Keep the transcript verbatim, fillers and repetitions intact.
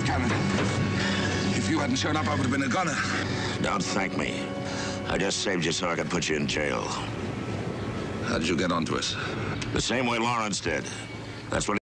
Cannon. If you hadn't shown up, I would have been a gunner. Don't thank me. I just saved you so I could put you in jail. How did you get onto us? The same way Lawrence did. That's what